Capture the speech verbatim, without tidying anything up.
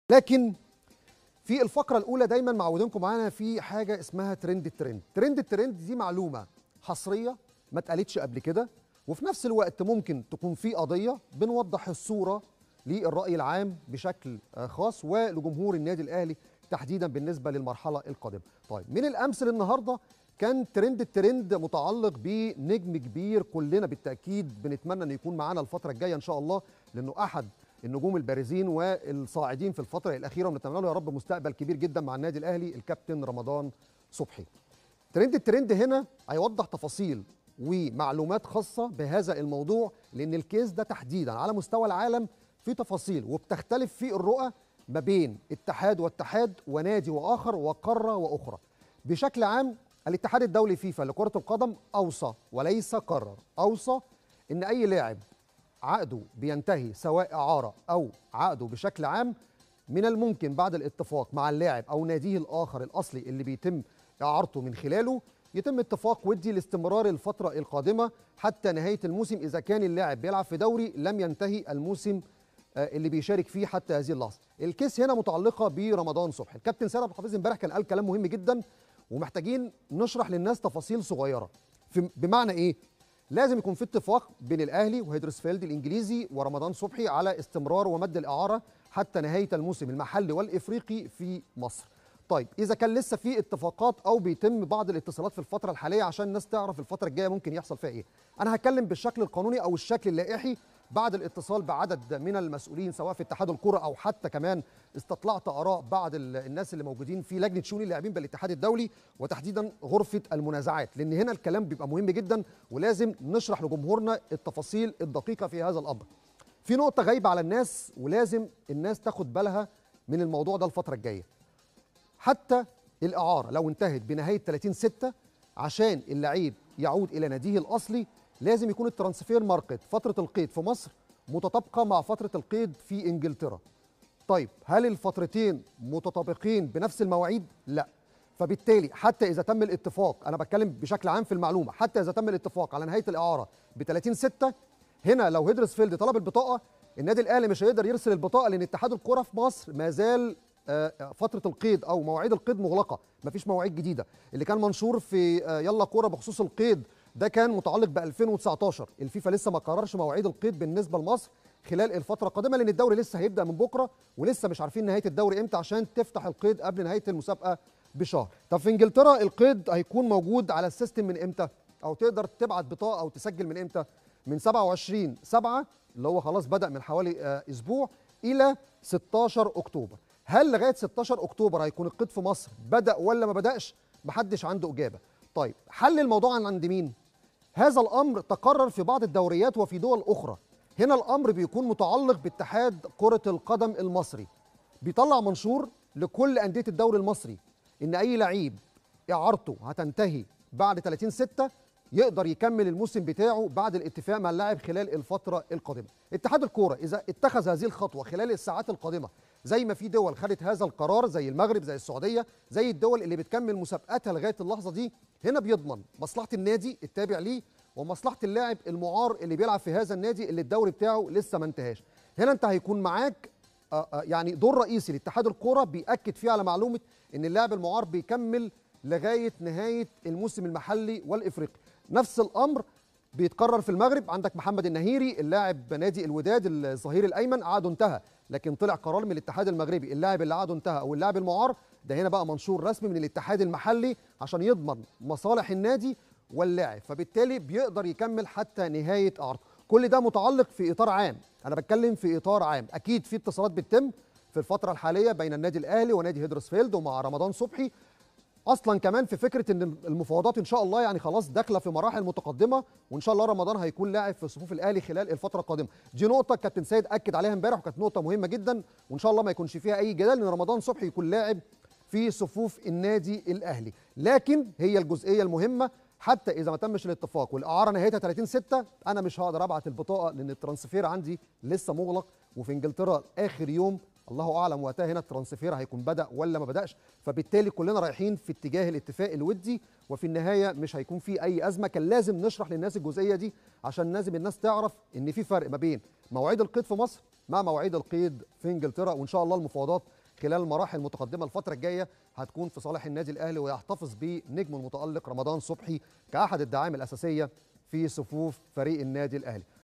لكن في الفقرة الأولى دايما معودينكم معانا في حاجة اسمها ترند الترند. ترند الترند دي معلومة حصرية ما اتقالتش قبل كده، وفي نفس الوقت ممكن تكون في قضية بنوضح الصورة للرأي العام بشكل خاص ولجمهور النادي الأهلي تحديدا بالنسبة للمرحلة القادمة. طيب من الأمثل النهاردة كان ترند الترند متعلق بنجم كبير كلنا بالتأكيد بنتمنى أن يكون معانا الفترة الجاية إن شاء الله، لأنه أحد النجوم البارزين والصاعدين في الفترة الأخيرة، ونتمنى له يا رب مستقبل كبير جدا مع النادي الأهلي، الكابتن رمضان صبحي. ترند الترند هنا هيوضح تفاصيل ومعلومات خاصة بهذا الموضوع، لأن الكيس ده تحديدا على مستوى العالم في تفاصيل وبتختلف في الرؤى ما بين اتحاد واتحاد ونادي وآخر وقارة وأخرى. بشكل عام الاتحاد الدولي فيفا لكرة القدم أوصى وليس قرر، أوصى إن أي لاعب عقده بينتهي سواء إعارة أو عقده بشكل عام من الممكن بعد الاتفاق مع اللاعب أو ناديه الآخر الأصلي اللي بيتم إعارته من خلاله يتم اتفاق ودي لاستمرار الفترة القادمة حتى نهاية الموسم، إذا كان اللاعب بيلعب في دوري لم ينتهي الموسم اللي بيشارك فيه حتى هذه اللحظة. الكيس هنا متعلقة برمضان صبحي. الكابتن سيد عبد الحفيظ امبارح كان قال كلام مهم جدا، ومحتاجين نشرح للناس تفاصيل صغيرة. بمعنى إيه؟ لازم يكون في اتفاق بين الأهلي وهيدرسفيلد الإنجليزي ورمضان صبحي على استمرار ومد الإعارة حتى نهاية الموسم المحلي والإفريقي في مصر. طيب إذا كان لسه في اتفاقات أو بيتم بعض الاتصالات في الفترة الحالية عشان الناس تعرف الفترة الجاية ممكن يحصل فيها إيه، أنا هتكلم بالشكل القانوني أو الشكل اللائحي بعد الاتصال بعدد من المسؤولين سواء في اتحاد الكرة أو حتى كمان استطلعت آراء بعض الناس اللي موجودين في لجنة شؤون اللاعبين بالاتحاد الدولي وتحديدا غرفة المنازعات، لأن هنا الكلام بيبقى مهم جدا ولازم نشرح لجمهورنا التفاصيل الدقيقة في هذا الأمر. في نقطة غايبة على الناس ولازم الناس تاخد بالها من الموضوع ده الفترة الجاية. حتى الإعارة لو انتهت بنهاية ثلاثين ستة عشان اللعيب يعود إلى ناديه الأصلي لازم يكون الترانسفير ماركت فترة القيد في مصر متطابقة مع فترة القيد في إنجلترا. طيب هل الفترتين متطابقين بنفس المواعيد؟ لا. فبالتالي حتى إذا تم الاتفاق، أنا بتكلم بشكل عام في المعلومة، حتى إذا تم الاتفاق على نهاية الإعارة ب ثلاثين ستة، هنا لو هيدرسفيلد طلب البطاقة النادي الأهلي مش هيقدر يرسل البطاقة لأن اتحاد الكرة في مصر ما زال فترة القيد أو مواعيد القيد مغلقة، مفيش مواعيد جديدة. اللي كان منشور في يلا كورة بخصوص القيد ده كان متعلق ب ألفين وتسعتاشر، الفيفا لسه ما قررش مواعيد القيد بالنسبة لمصر خلال الفترة القادمة لأن الدوري لسه هيبدأ من بكرة ولسه مش عارفين نهاية الدوري إمتى عشان تفتح القيد قبل نهاية المسابقة بشهر. طب في إنجلترا القيد هيكون موجود على السيستم من إمتى؟ أو تقدر تبعت بطاقة أو تسجل من إمتى؟ من سبعة وعشرين سبعة اللي هو خلاص بدأ من حوالي أسبوع إلى ستاشر أكتوبر. هل لغايه ستاشر أكتوبر هيكون القيد في مصر بدأ ولا ما بدأش؟ محدش عنده إجابة. طيب حل الموضوع عند مين؟ هذا الأمر تقرر في بعض الدوريات وفي دول أخرى. هنا الأمر بيكون متعلق باتحاد كرة القدم المصري، بيطلع منشور لكل أندية الدوري المصري إن أي لعيب إعارته هتنتهي بعد ثلاثين ستة يقدر يكمل الموسم بتاعه بعد الاتفاق مع اللاعب خلال الفترة القادمة. اتحاد الكورة إذا اتخذ هذه الخطوة خلال الساعات القادمة زي ما في دول خدت هذا القرار زي المغرب زي السعودية زي الدول اللي بتكمل مسابقاتها لغاية اللحظة دي، هنا بيضمن مصلحة النادي التابع ليه ومصلحة اللاعب المعار اللي بيلعب في هذا النادي اللي الدوري بتاعه لسه ما انتهاش. هنا انت هيكون معاك يعني دور رئيسي لاتحاد الكورة بيأكد فيه على معلومة ان اللاعب المعار بيكمل لغاية نهاية الموسم المحلي والإفريقي. نفس الأمر بيتكرر في المغرب، عندك محمد النهيري اللاعب نادي الوداد الظهير الأيمن عقده انتهى، لكن طلع قرار من الاتحاد المغربي اللاعب اللي عقده انتهى أو اللاعب المعار ده هنا بقى منشور رسمي من الاتحاد المحلي عشان يضمن مصالح النادي واللاعب، فبالتالي بيقدر يكمل حتى نهاية إعارته. كل ده متعلق في إطار عام، أنا بتكلم في إطار عام. أكيد في اتصالات بتتم في الفترة الحالية بين النادي الأهلي ونادي هيدرسفيلد ومع رمضان صبحي، اصلا كمان في فكره ان المفاوضات ان شاء الله يعني خلاص داخله في مراحل متقدمه وان شاء الله رمضان هيكون لاعب في صفوف الاهلي خلال الفتره القادمه. دي نقطه كابتن سيد اكد عليها امبارح وكانت نقطه مهمه جدا وان شاء الله ما يكونش فيها اي جدال ان رمضان صبحي يكون لاعب في صفوف النادي الاهلي. لكن هي الجزئيه المهمه حتى اذا ما تمش الاتفاق والاعاره نهايتها ثلاثين ستة انا مش هقدر ابعت البطاقه لان الترانسفير عندي لسه مغلق، وفي انجلترا اخر يوم الله اعلم وقتها هنا الترانسفير هيكون بدا ولا ما بداش، فبالتالي كلنا رايحين في اتجاه الاتفاق الودي وفي النهايه مش هيكون في اي ازمه. كان لازم نشرح للناس الجزئيه دي عشان لازم الناس تعرف ان في فرق ما بين مواعيد القيد في مصر مع مواعيد القيد في انجلترا، وان شاء الله المفاوضات خلال مراحل متقدمه الفتره الجايه هتكون في صالح النادي الاهلي، ويحتفظ بنجمه المتالق رمضان صبحي كاحد الدعائم الاساسيه في صفوف فريق النادي الاهلي.